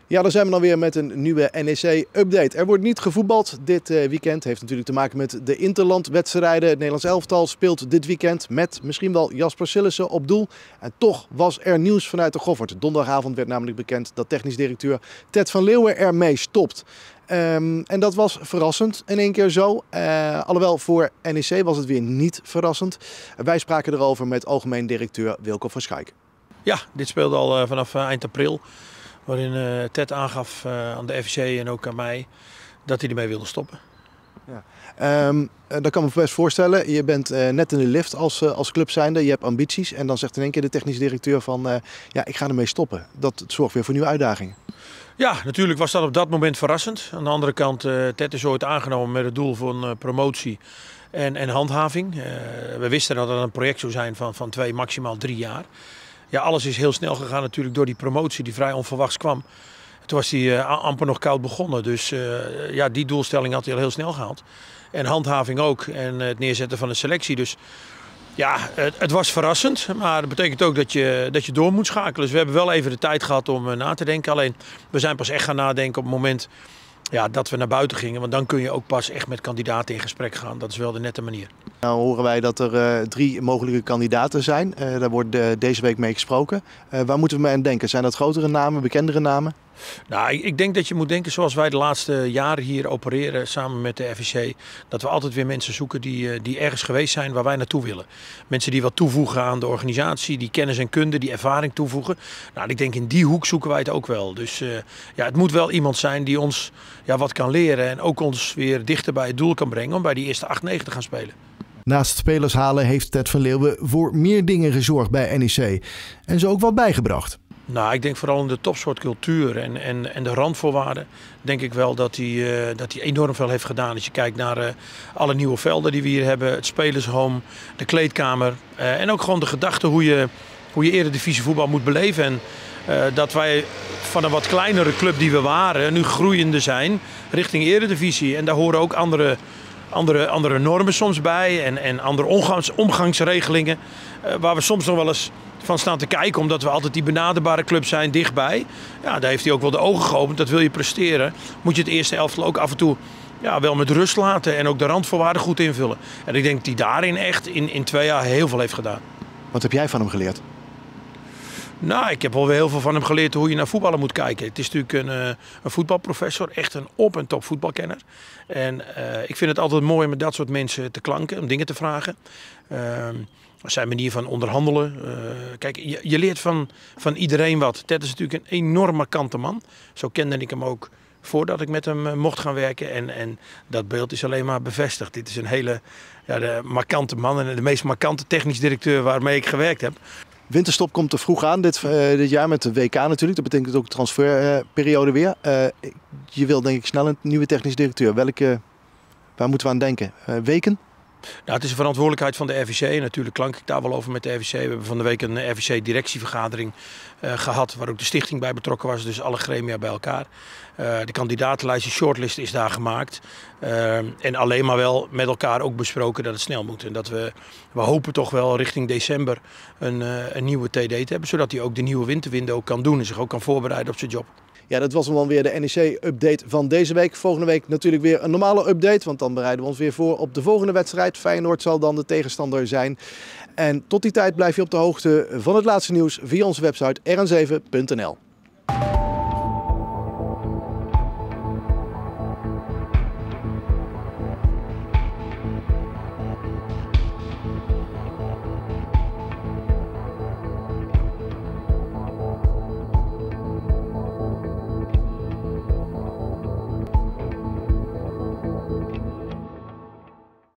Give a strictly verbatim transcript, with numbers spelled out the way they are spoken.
Ja, dan zijn we dan weer met een nieuwe N E C-update. Er wordt niet gevoetbald dit weekend. Heeft natuurlijk te maken met de interlandwedstrijden. Het Nederlands elftal speelt dit weekend met misschien wel Jasper Sillissen op doel. En toch was er nieuws vanuit de Goffert. Donderdagavond werd namelijk bekend dat technisch directeur Ted van Leeuwen ermee stopt. Um, en dat was verrassend in één keer zo. Uh, alhoewel voor N E C was het weer niet verrassend. Uh, wij spraken erover met algemeen directeur Wilco van Schaik. Ja, dit speelde al uh, vanaf uh, eind april. Waarin uh, Ted aangaf uh, aan de F C en ook aan mij dat hij ermee wilde stoppen. Ja. Um, dat kan me best voorstellen. Je bent uh, net in de lift als, uh, als club zijnde. Je hebt ambities. En dan zegt in één keer de technisch directeur van uh, ja, ik ga ermee stoppen. Dat zorgt weer voor nieuwe uitdagingen. Ja, natuurlijk was dat op dat moment verrassend. Aan de andere kant, uh, Ted is ooit aangenomen met het doel van uh, promotie en, en handhaving. Uh, we wisten dat het een project zou zijn van, van twee, maximaal drie jaar. Ja, alles is heel snel gegaan natuurlijk door die promotie die vrij onverwachts kwam. Toen was hij uh, amper nog koud begonnen. Dus uh, ja, die doelstelling had hij al heel snel gehaald. En handhaving ook. En het neerzetten van een selectie. Dus ja, het, het was verrassend. Maar dat betekent ook dat je, dat je door moet schakelen. Dus we hebben wel even de tijd gehad om uh, na te denken. Alleen, we zijn pas echt gaan nadenken op het moment ja, dat we naar buiten gingen. Want dan kun je ook pas echt met kandidaten in gesprek gaan. Dat is wel de nette manier. Nou horen wij dat er uh, drie mogelijke kandidaten zijn. Uh, daar wordt uh, deze week mee gesproken. Uh, waar moeten we mee aan denken? Zijn dat grotere namen, bekendere namen? Nou, ik denk dat je moet denken zoals wij de laatste jaren hier opereren samen met de F C. Dat we altijd weer mensen zoeken die, die ergens geweest zijn waar wij naartoe willen. Mensen die wat toevoegen aan de organisatie, die kennis en kunde, die ervaring toevoegen. Nou, ik denk in die hoek zoeken wij het ook wel. Dus uh, ja, het moet wel iemand zijn die ons ja, wat kan leren en ook ons weer dichter bij het doel kan brengen om bij die eerste acht negen te gaan spelen. Naast spelers halen heeft Ted van Leeuwen voor meer dingen gezorgd bij N E C. En ze ook wat bijgebracht. Nou, ik denk vooral in de topsportcultuur en, en, en de randvoorwaarden denk ik wel dat hij, uh, dat hij enorm veel heeft gedaan. Als je kijkt naar uh, alle nieuwe velden die we hier hebben, het spelershome, de kleedkamer uh, en ook gewoon de gedachte hoe je, hoe je eredivisie voetbal moet beleven. En uh, dat wij van een wat kleinere club die we waren nu groeiende zijn richting eredivisie. En daar horen ook andere, andere, andere normen soms bij en, en andere omgangs, omgangsregelingen uh, waar we soms nog wel eens van staan te kijken, omdat we altijd die benaderbare club zijn dichtbij. Ja, daar heeft hij ook wel de ogen geopend. Dat wil je presteren. Moet je het eerste elftal ook af en toe ja, wel met rust laten en ook de randvoorwaarden goed invullen. En ik denk dat hij daarin echt in, in twee jaar heel veel heeft gedaan. Wat heb jij van hem geleerd? Nou, ik heb wel weer heel veel van hem geleerd hoe je naar voetballen moet kijken. Het is natuurlijk een, uh, een voetbalprofessor, echt een op- en top voetbalkenner. En uh, ik vind het altijd mooi om met dat soort mensen te klanken, om dingen te vragen. Uh, Zijn manier van onderhandelen. Uh, kijk, je, je leert van, van iedereen wat. Ted is natuurlijk een enorm markante man. Zo kende ik hem ook voordat ik met hem uh, mocht gaan werken. En, en dat beeld is alleen maar bevestigd. Dit is een hele ja, de markante man en de meest markante technisch directeur waarmee ik gewerkt heb. Winterstop komt te vroeg aan dit, uh, dit jaar met de W K natuurlijk. Dat betekent ook de transferperiode uh, weer. Uh, je wil denk ik snel een nieuwe technisch directeur. Welke, waar moeten we aan denken? Uh, weken? Nou, het is een verantwoordelijkheid van de R V C. Natuurlijk klank ik daar wel over met de R V C. We hebben van de week een R V C-directievergadering uh, gehad, waar ook de stichting bij betrokken was. Dus alle gremia bij elkaar. Uh, de kandidatenlijst, de shortlist is daar gemaakt. Uh, en alleen maar wel met elkaar ook besproken dat het snel moet. En dat we, we hopen toch wel richting december een, uh, een nieuwe T D te hebben. Zodat hij ook de nieuwe winterwindow kan doen en zich ook kan voorbereiden op zijn job. Ja, dat was hem dan weer de N E C-update van deze week. Volgende week natuurlijk weer een normale update, want dan bereiden we ons weer voor op de volgende wedstrijd. Feyenoord zal dan de tegenstander zijn. En tot die tijd blijf je op de hoogte van het laatste nieuws via onze website r n zeven punt n l.